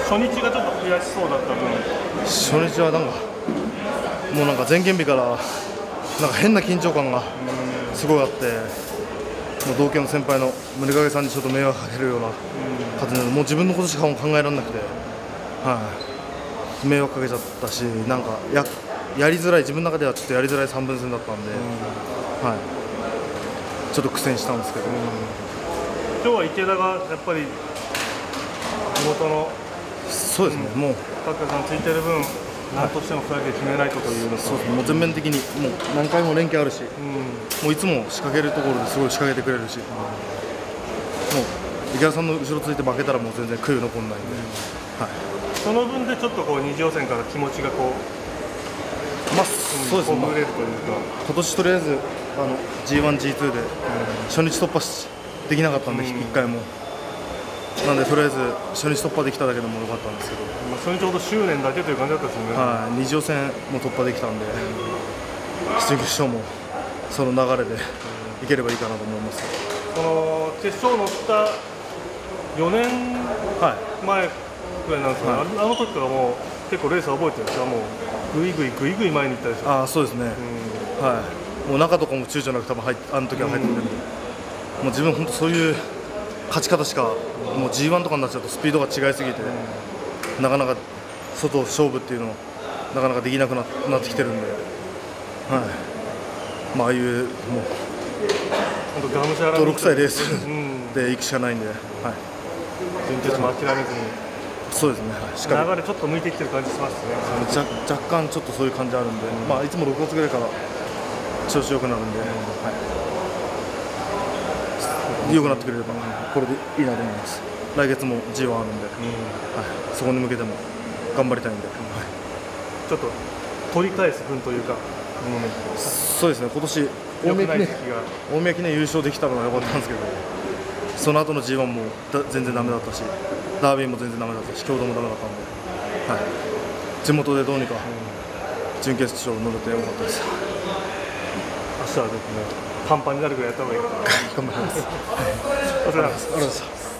初日がちょっと悔しそうだった分、 初日はなんかもうなんか前験日からなんか変な緊張感がすごいあって、もう同級の先輩の宗影さんにちょっと迷惑かけるような感じで、もう自分のことしか考えられなくて、迷惑かけちゃったし、なんかやりづらい、自分の中ではちょっとやりづらい3分戦だったんで、ちょっと苦戦したんですけど、 今日は池田がやっぱり地元のそうですね、もう拓也さんついてる分、なんとしても2人で決めないとというのと、 そうですね、もう全面的にもう何回も連携あるし、もういつも仕掛けるところですごい仕掛けてくれるし、もう池田さんの後ろついて負けたらもう全然悔い残らないんで、 その分でちょっとこう2次予選から気持ちがこう、 そうですね、 ほぐれるというか、 今年とりあえずG1、G2 で初日突破できなかったんで、1回も。なんでとりあえず初日突破できただけでも良かったんですけど、 初日ちょうど執念だけという感じだったですよね。 2次予選も突破できたんで、準決勝もその流れでいければいいかなと思います。 この決勝乗った4年前ぐらいなんですけど、あの時からもう結構レースは覚えてるんですか、もうぐいぐい前に行ったりして。 そうですね、もう中とかも躊躇なく多分あの時は入ってて、もう自分本当そういう勝ち方しか、もう G1 とかになっちゃうとスピードが違いすぎて、なかなか外勝負っていうのをなかなかできなくなってきてるんで、ああいうもう泥臭いレースで行くしかないんで、 準決も諦めずに、 そうですね、しっかり流れちょっと向いてきてる感じしますね。 若干ちょっとそういう感じあるんで、いつも6月ぐらいから調子良くなるんで、良くなってくれればこれでいいなと思います。来月も G1 あるんで、そこに向けても頑張りたいんで、 ちょっと取り返す分というか、 そうですね、今年大宮記念優勝できたのは良かったんですけど、その後の G1 も全然ダメだったし、ダービーも全然ダメだったし、京都もダメだったんで、地元でどうにか準決勝乗れて良かったです。 明日はですね、パンパンになるぐらいやった方がいいかな。 頑張ります。 お疲れ様です。 ありがとうございます。